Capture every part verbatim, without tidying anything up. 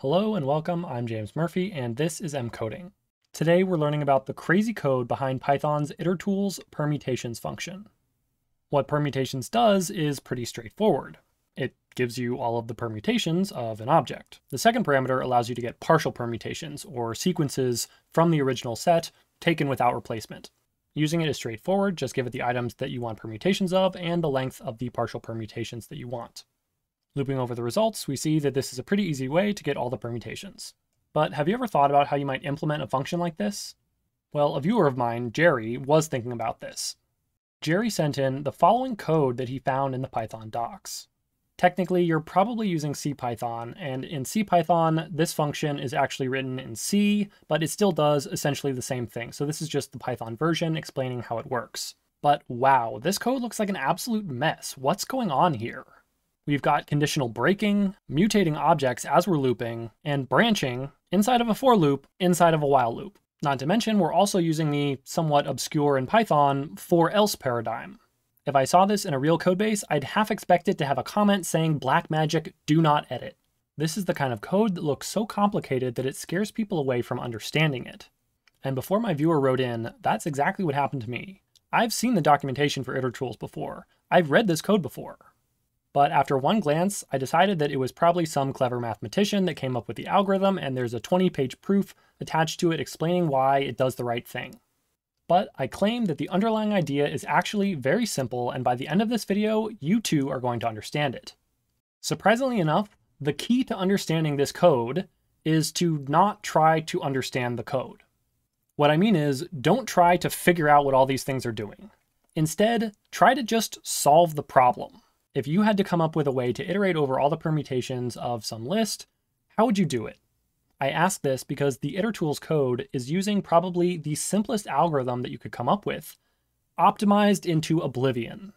Hello and welcome, I'm James Murphy, and this is mCoding. Today we're learning about the crazy code behind Python's itertools permutations function. What permutations does is pretty straightforward. It gives you all of the permutations of an object. The second parameter allows you to get partial permutations, or sequences from the original set, taken without replacement. Using it is straightforward, just give it the items that you want permutations of and the length of the partial permutations that you want. Looping over the results, we see that this is a pretty easy way to get all the permutations. But have you ever thought about how you might implement a function like this? Well, a viewer of mine, Jerry, was thinking about this. Jerry sent in the following code that he found in the Python docs. Technically, you're probably using CPython, and in CPython, this function is actually written in C, but it still does essentially the same thing. So this is just the Python version explaining how it works. But wow, this code looks like an absolute mess. What's going on here? We've got conditional breaking, mutating objects as we're looping, and branching inside of a for loop, inside of a while loop. Not to mention, we're also using the somewhat obscure in Python for else paradigm. If I saw this in a real codebase, I'd half expect it to have a comment saying black magic, do not edit. This is the kind of code that looks so complicated that it scares people away from understanding it. And before my viewer wrote in, that's exactly what happened to me. I've seen the documentation for itertools before. I've read this code before. But after one glance, I decided that it was probably some clever mathematician that came up with the algorithm, and there's a twenty page proof attached to it explaining why it does the right thing. But I claim that the underlying idea is actually very simple, and by the end of this video, you too are going to understand it. Surprisingly enough, the key to understanding this code is to not try to understand the code. What I mean is, don't try to figure out what all these things are doing. Instead, try to just solve the problem. If you had to come up with a way to iterate over all the permutations of some list, how would you do it? I ask this because the itertools code is using probably the simplest algorithm that you could come up with, optimized into oblivion.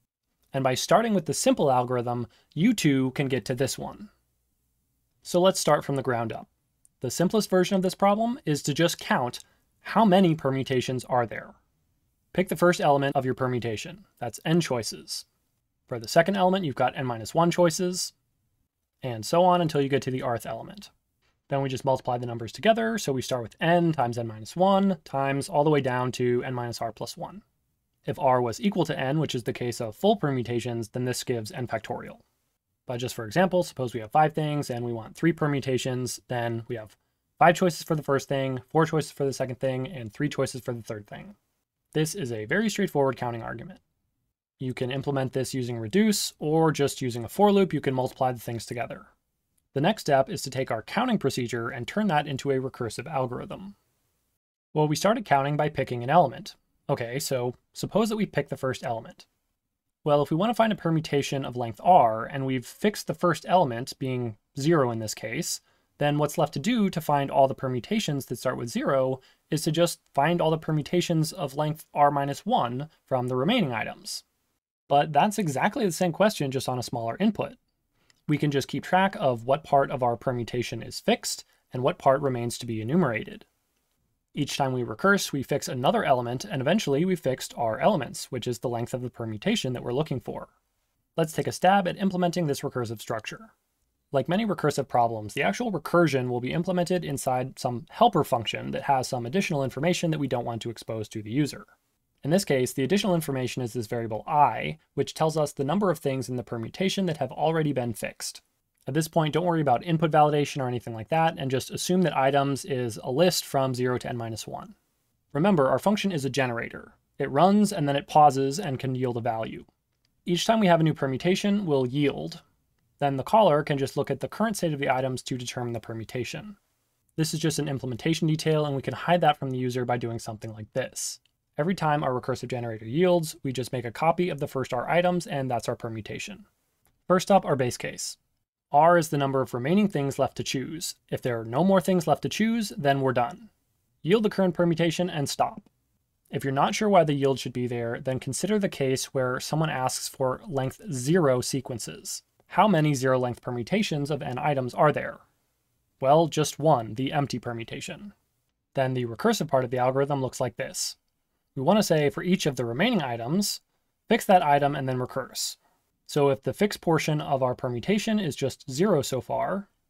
And by starting with the simple algorithm, you too can get to this one. So let's start from the ground up. The simplest version of this problem is to just count how many permutations are there. Pick the first element of your permutation. That's n choices. For the second element, you've got n minus one choices, and so on until you get to the rth element. Then we just multiply the numbers together, so we start with n times n minus one times all the way down to n minus r plus one. If r was equal to n, which is the case of full permutations, then this gives n factorial. But just for example, suppose we have five things and we want three permutations, then we have five choices for the first thing, four choices for the second thing, and three choices for the third thing. This is a very straightforward counting argument. You can implement this using reduce, or just using a for loop, you can multiply the things together. The next step is to take our counting procedure and turn that into a recursive algorithm. Well, we started counting by picking an element. Okay, so suppose that we pick the first element. Well, if we want to find a permutation of length r, and we've fixed the first element, being zero in this case, then what's left to do to find all the permutations that start with zero is to just find all the permutations of length r minus one from the remaining items. But that's exactly the same question, just on a smaller input. We can just keep track of what part of our permutation is fixed and what part remains to be enumerated. Each time we recurse, we fix another element, and eventually we fixed our elements, which is the length of the permutation that we're looking for. Let's take a stab at implementing this recursive structure. Like many recursive problems, the actual recursion will be implemented inside some helper function that has some additional information that we don't want to expose to the user. In this case, the additional information is this variable I, which tells us the number of things in the permutation that have already been fixed. At this point, don't worry about input validation or anything like that, and just assume that items is a list from zero to n minus one. Remember, our function is a generator. It runs and then it pauses and can yield a value. Each time we have a new permutation, we'll yield. Then the caller can just look at the current state of the items to determine the permutation. This is just an implementation detail, and we can hide that from the user by doing something like this. Every time our recursive generator yields, we just make a copy of the first r items, and that's our permutation. First up, our base case. R is the number of remaining things left to choose. If there are no more things left to choose, then we're done. Yield the current permutation and stop. If you're not sure why the yield should be there, then consider the case where someone asks for length zero sequences. How many zero length permutations of n items are there? Well, just one, the empty permutation. Then the recursive part of the algorithm looks like this. We want to say for each of the remaining items, fix that item and then recurse. So if the fixed portion of our permutation is just zero so far,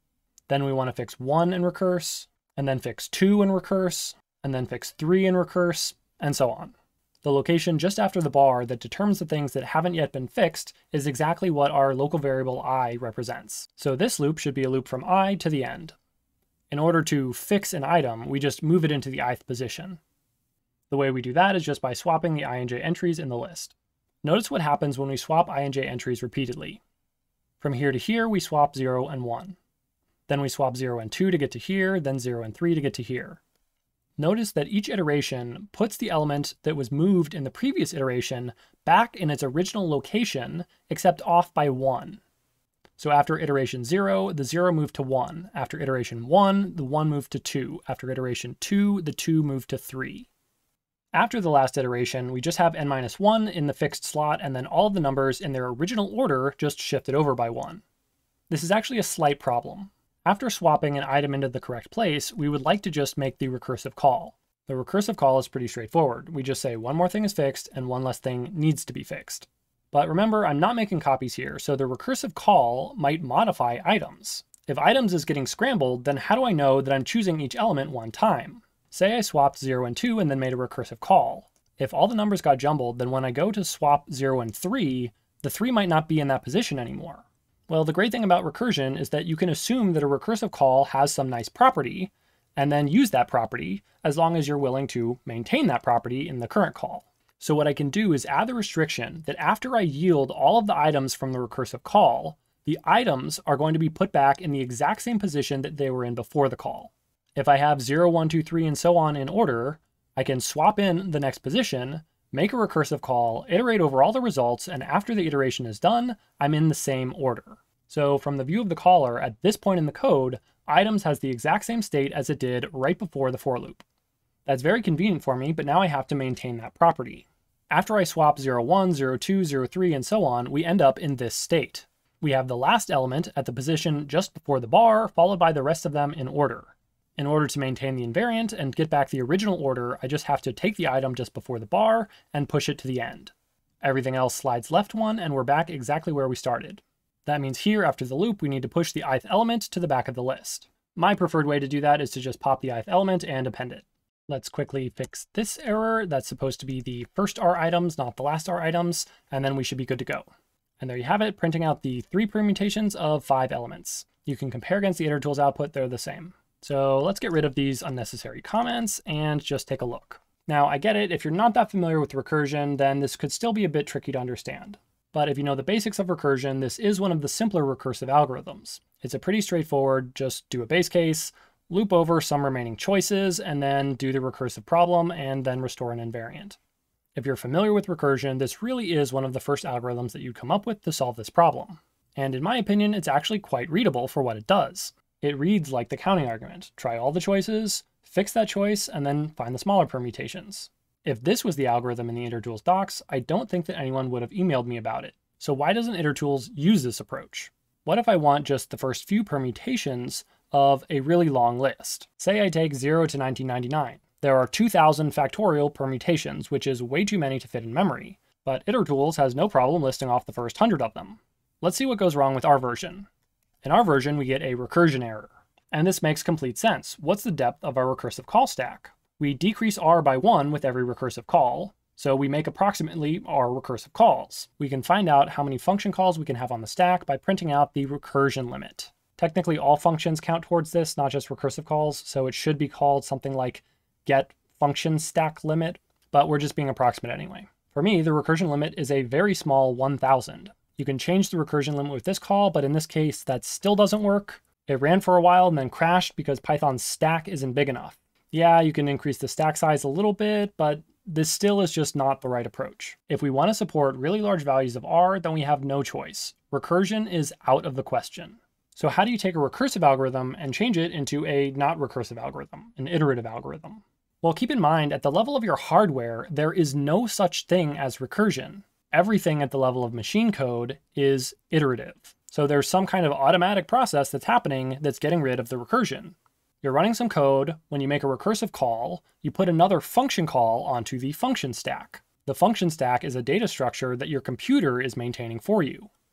Then we want to fix one in recurse, and then fix two in recurse, and then fix three in recurse, and so on. The location just after the bar that determines the things that haven't yet been fixed is exactly what our local variable I represents. So this loop should be a loop from I to the end. In order to fix an item, we just move it into the ith position. The way we do that is just by swapping the I and j entries in the list. Notice what happens when we swap I and j entries repeatedly. From here to here, we swap zero and one. Then we swap zero and two to get to here, then zero and three to get to here. Notice that each iteration puts the element that was moved in the previous iteration back in its original location, except off by one. So after iteration zero, the zero moved to one. After iteration one, the one moved to two. After iteration two, the two moved to three. After the last iteration, we just have n minus one in the fixed slot, and then all of the numbers in their original order just shifted over by one. This is actually a slight problem. After swapping an item into the correct place, we would like to just make the recursive call. The recursive call is pretty straightforward. We just say one more thing is fixed and one less thing needs to be fixed. But remember, I'm not making copies here, so the recursive call might modify items. If items is getting scrambled, then how do I know that I'm choosing each element one time? Say I swapped zero and two and then made a recursive call. If all the numbers got jumbled, then when I go to swap zero and three, the three might not be in that position anymore. Well, the great thing about recursion is that you can assume that a recursive call has some nice property, and then use that property as long as you're willing to maintain that property in the current call. So what I can do is add the restriction that after I yield all of the items from the recursive call, the items are going to be put back in the exact same position that they were in before the call. If I have zero, one, two, three, and so on in order, I can swap in the next position, make a recursive call, iterate over all the results, and after the iteration is done, I'm in the same order. So from the view of the caller, at this point in the code, items has the exact same state as it did right before the for loop. That's very convenient for me, but now I have to maintain that property. After I swap zero, one, zero, two, zero, three, and so on, we end up in this state. We have the last element at the position just before the bar, followed by the rest of them in order. In order to maintain the invariant and get back the original order, I just have to take the item just before the bar and push it to the end. Everything else slides left one, and we're back exactly where we started. That means here, after the loop, we need to push the ith element to the back of the list. My preferred way to do that is to just pop the ith element and append it. Let's quickly fix this error. That's supposed to be the first R items, not the last R items, and then we should be good to go. And there you have it, printing out the three permutations of five elements. You can compare against the itertools output, they're the same. So let's get rid of these unnecessary comments and just take a look. Now, I get it, if you're not that familiar with recursion, then this could still be a bit tricky to understand. But if you know the basics of recursion, this is one of the simpler recursive algorithms. It's a pretty straightforward, just do a base case, loop over some remaining choices, and then do the recursive problem, and then restore an invariant. If you're familiar with recursion, this really is one of the first algorithms that you'd come up with to solve this problem. And in my opinion, it's actually quite readable for what it does. It reads like the counting argument. Try all the choices, fix that choice, and then find the smaller permutations. If this was the algorithm in the InterTools docs, I don't think that anyone would have emailed me about it. So why doesn't InterTools use this approach? What if I want just the first few permutations of a really long list? Say I take zero to nineteen ninety-nine. There are two thousand factorial permutations, which is way too many to fit in memory, but InterTools has no problem listing off the first one hundred of them. Let's see what goes wrong with our version. In our version, we get a recursion error. And this makes complete sense. What's the depth of our recursive call stack? We decrease R by one with every recursive call, so we make approximately R recursive calls. We can find out how many function calls we can have on the stack by printing out the recursion limit. Technically, all functions count towards this, not just recursive calls, so it should be called something like get function stack limit, but we're just being approximate anyway. For me, the recursion limit is a very small one thousand. You can change the recursion limit with this call, but in this case, that still doesn't work. It ran for a while and then crashed because Python's stack isn't big enough. Yeah, you can increase the stack size a little bit, but this still is just not the right approach. If we want to support really large values of R, then we have no choice. Recursion is out of the question. So how do you take a recursive algorithm and change it into a not recursive algorithm, an iterative algorithm? Well, keep in mind, at the level of your hardware, there is no such thing as recursion. Everything at the level of machine code is iterative. So there's some kind of automatic process that's happening that's getting rid of the recursion. You're running some code. When you make a recursive call, you put another function call onto the function stack. The function stack is a data structure that your computer is maintaining for you.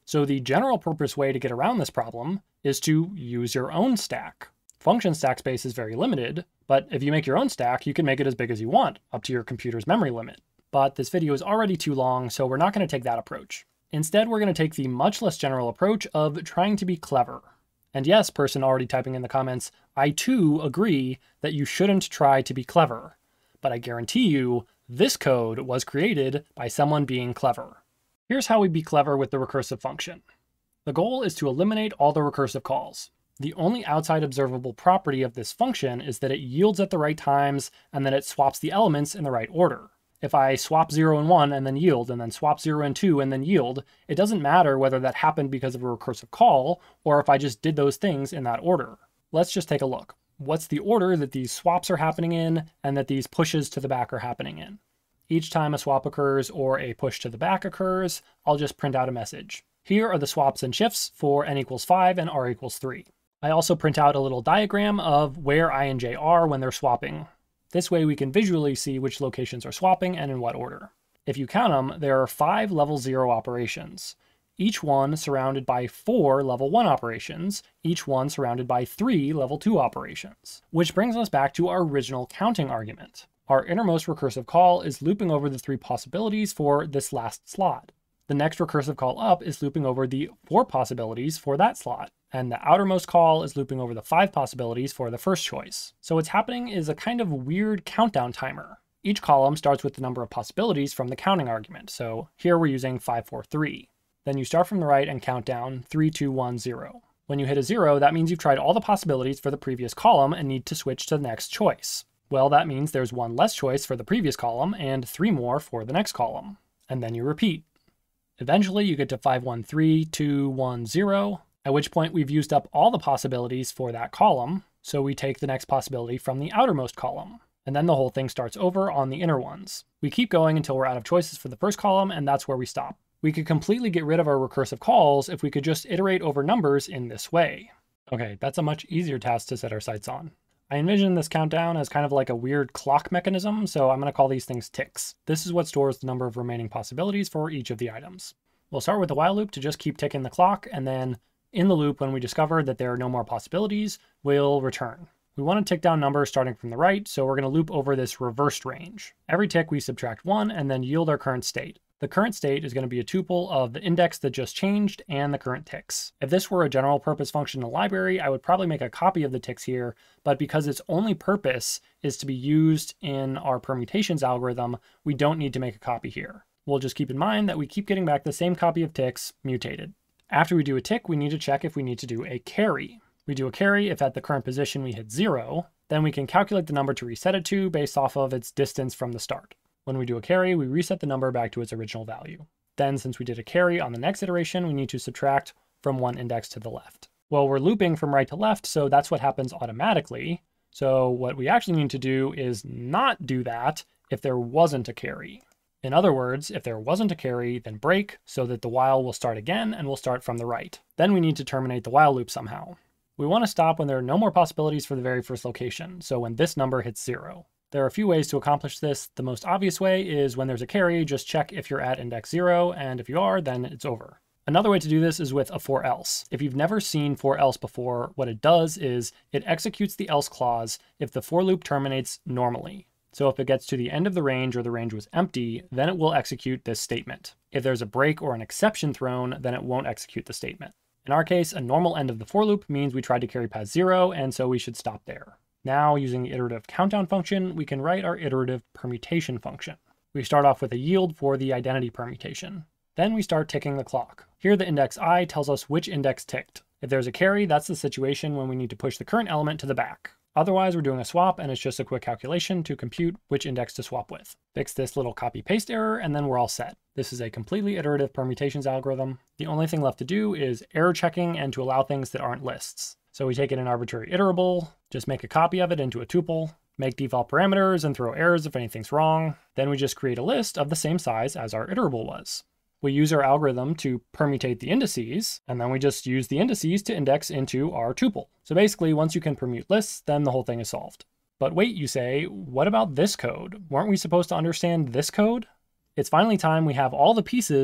So the general purpose way to get around this problem is to use your own stack. Function stack space is very limited, but if you make your own stack, you can make it as big as you want, up to your computer's memory limit. But this video is already too long, so we're not going to take that approach. Instead, we're going to take the much less general approach of trying to be clever. And yes, person already typing in the comments, I too agree that you shouldn't try to be clever. But I guarantee you, this code was created by someone being clever. Here's how we be clever with the recursive function. The goal is to eliminate all the recursive calls. The only outside observable property of this function is that it yields at the right times and that it swaps the elements in the right order. If I swap zero and one and then yield, and then swap zero and two and then yield, it doesn't matter whether that happened because of a recursive call or if I just did those things in that order. Let's just take a look. What's the order that these swaps are happening in and that these pushes to the back are happening in? Each time a swap occurs or a push to the back occurs, I'll just print out a message. Here are the swaps and shifts for n equals five and r equals three. I also print out a little diagram of where I and j are when they're swapping. This way we can visually see which locations are swapping and in what order. If you count them, there are five level zero operations, each one surrounded by four level one operations, each one surrounded by three level two operations. Which brings us back to our original counting argument. Our innermost recursive call is looping over the three possibilities for this last slot. The next recursive call up is looping over the four possibilities for that slot. And the outermost call is looping over the five possibilities for the first choice. So what's happening is a kind of weird countdown timer. Each column starts with the number of possibilities from the counting argument. So here we're using five, four, three. Then you start from the right and count down three, two, one, zero. When you hit a zero, that means you've tried all the possibilities for the previous column and need to switch to the next choice. Well, that means there's one less choice for the previous column and three more for the next column. And then you repeat. Eventually you get to five, one, three, two, one, zero. At which point we've used up all the possibilities for that column, so we take the next possibility from the outermost column, and then the whole thing starts over on the inner ones. We keep going until we're out of choices for the first column, and that's where we stop. We could completely get rid of our recursive calls if we could just iterate over numbers in this way. Okay, that's a much easier task to set our sights on. I envision this countdown as kind of like a weird clock mechanism, so I'm going to call these things ticks. This is what stores the number of remaining possibilities for each of the items. We'll start with the while loop to just keep ticking the clock, and then in the loop, when we discover that there are no more possibilities, we'll return. We want to tick down numbers starting from the right, so we're going to loop over this reversed range. Every tick we subtract one and then yield our current state. The current state is going to be a tuple of the index that just changed and the current ticks. If this were a general purpose function in the library, I would probably make a copy of the ticks here, but because its only purpose is to be used in our permutations algorithm, we don't need to make a copy here. We'll just keep in mind that we keep getting back the same copy of ticks mutated. After we do a tick, we need to check if we need to do a carry. We do a carry if at the current position we hit zero, then we can calculate the number to reset it to based off of its distance from the start. When we do a carry, we reset the number back to its original value. Then, since we did a carry on the next iteration, we need to subtract from one index to the left. Well, we're looping from right to left, so that's what happens automatically. So what we actually need to do is not do that if there wasn't a carry. In other words, if there wasn't a carry, then break so that the while will start again and will start from the right. Then we need to terminate the while loop somehow. We want to stop when there are no more possibilities for the very first location, so when this number hits zero. There are a few ways to accomplish this. The most obvious way is when there's a carry, just check if you're at index zero, and if you are, then it's over. Another way to do this is with a for else. If you've never seen for else before, what it does is it executes the else clause if the for loop terminates normally. So if it gets to the end of the range or the range was empty, then it will execute this statement. If there's a break or an exception thrown, then it won't execute the statement. In our case, a normal end of the for loop means we tried to carry past zero, and so we should stop there. Now, using the iterative countdown function, we can write our iterative permutation function. We start off with a yield for the identity permutation. Then we start ticking the clock. Here the index I tells us which index ticked. If there's a carry, that's the situation when we need to push the current element to the back. Otherwise, we're doing a swap, and it's just a quick calculation to compute which index to swap with. Fix this little copy-paste error, and then we're all set. This is a completely iterative permutations algorithm. The only thing left to do is error checking and to allow things that aren't lists. So we take in an arbitrary iterable, just make a copy of it into a tuple, make default parameters and throw errors if anything's wrong. Then we just create a list of the same size as our iterable was. We use our algorithm to permutate the indices, and then we just use the indices to index into our tuple. So basically, once you can permute lists, then the whole thing is solved. But wait, you say, what about this code? Weren't we supposed to understand this code? It's finally time we have all the pieces,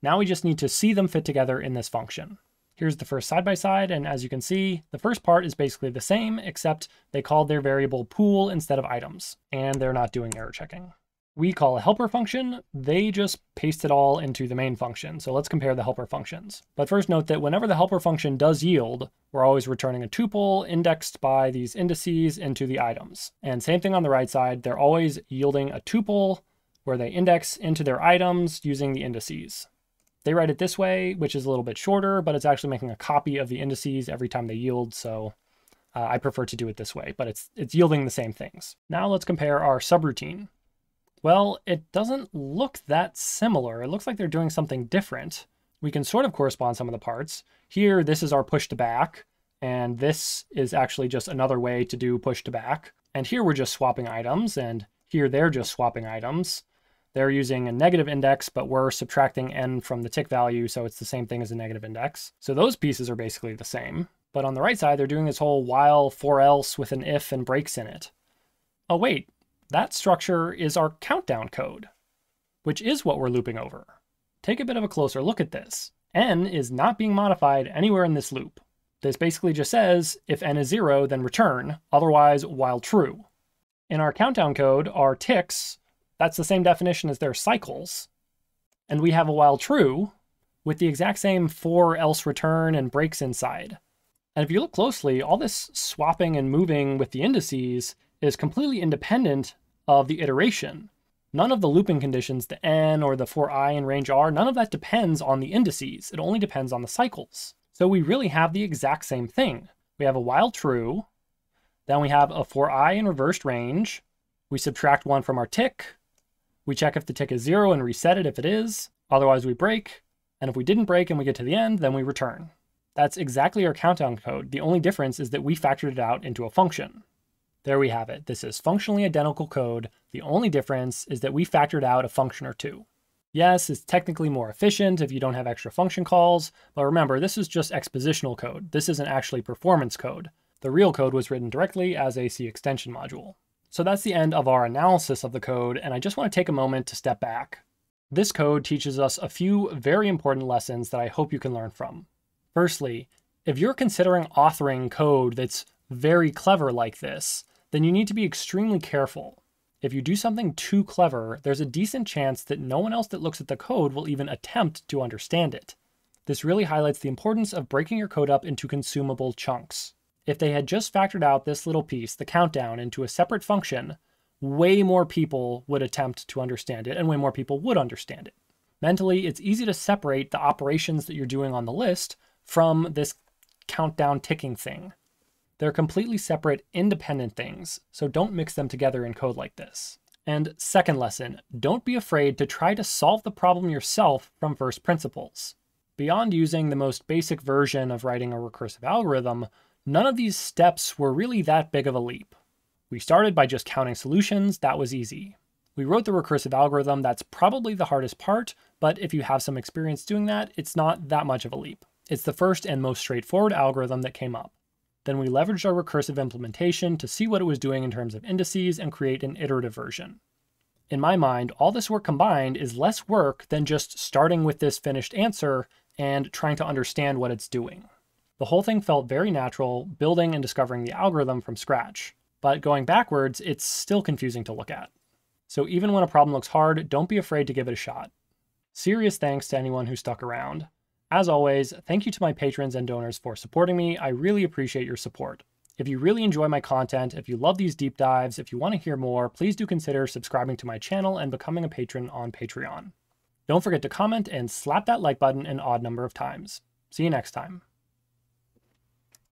Now we just need to see them fit together in this function. Here's the first side-by-side, and as you can see, the first part is basically the same, except they called their variable pool instead of items, and they're not doing error checking. We call a helper function, they just paste it all into the main function, so let's compare the helper functions. But first note that whenever the helper function does yield, we're always returning a tuple indexed by these indices into the items. And same thing on the right side, they're always yielding a tuple where they index into their items using the indices. They write it this way, which is a little bit shorter, but it's actually making a copy of the indices every time they yield, so uh, I prefer to do it this way, but it's, it's yielding the same things. Now let's compare our subroutine. Well, it doesn't look that similar. It looks like they're doing something different. We can sort of correspond some of the parts. Here, this is our push to back, and this is actually just another way to do push to back. And here we're just swapping items, and here they're just swapping items. They're using a negative index, but we're subtracting n from the tick value, so it's the same thing as a negative index. So those pieces are basically the same. But on the right side, they're doing this whole while, for else with an if and breaks in it. Oh wait, that structure is our countdown code, which is what we're looping over. Take a bit of a closer look at this. N is not being modified anywhere in this loop. This basically just says, if n is zero, then return, otherwise while true. In our countdown code, our ticks, that's the same definition as their cycles. And we have a while true with the exact same for, else, return, and breaks inside. And if you look closely, all this swapping and moving with the indices is completely independent of the iteration. None of the looping conditions, the n or the for I in range r, none of that depends on the indices. It only depends on the cycles. So we really have the exact same thing. We have a while true, then we have a for I in reversed range, we subtract one from our tick, we check if the tick is zero and reset it if it is, otherwise we break, and if we didn't break and we get to the end, then we return. That's exactly our countdown code. The only difference is that we factored it out into a function. There we have it. This is functionally identical code. The only difference is that we factored out a function or two. Yes, it's technically more efficient if you don't have extra function calls, but remember, this is just expositional code. This isn't actually performance code. The real code was written directly as a C extension module. So that's the end of our analysis of the code, and I just want to take a moment to step back. This code teaches us a few very important lessons that I hope you can learn from. Firstly, if you're considering authoring code that's very clever like this, then you need to be extremely careful. If you do something too clever, there's a decent chance that no one else that looks at the code will even attempt to understand it. This really highlights the importance of breaking your code up into consumable chunks. If they had just factored out this little piece, the countdown, into a separate function, way more people would attempt to understand it, and way more people would understand it. Mentally, it's easy to separate the operations that you're doing on the list from this countdown ticking thing. They're completely separate, independent things, so don't mix them together in code like this. And second lesson, don't be afraid to try to solve the problem yourself from first principles. Beyond using the most basic version of writing a recursive algorithm, none of these steps were really that big of a leap. We started by just counting solutions, that was easy. We wrote the recursive algorithm, that's probably the hardest part, but if you have some experience doing that, it's not that much of a leap. It's the first and most straightforward algorithm that came up. Then we leveraged our recursive implementation to see what it was doing in terms of indices and create an iterative version. In my mind, all this work combined is less work than just starting with this finished answer and trying to understand what it's doing. The whole thing felt very natural, building and discovering the algorithm from scratch. But going backwards, it's still confusing to look at. So even when a problem looks hard, don't be afraid to give it a shot. Serious thanks to anyone who stuck around. As always, thank you to my patrons and donors for supporting me. I really appreciate your support. If you really enjoy my content, if you love these deep dives, if you want to hear more, please do consider subscribing to my channel and becoming a patron on Patreon. Don't forget to comment and slap that like button an odd number of times. See you next time.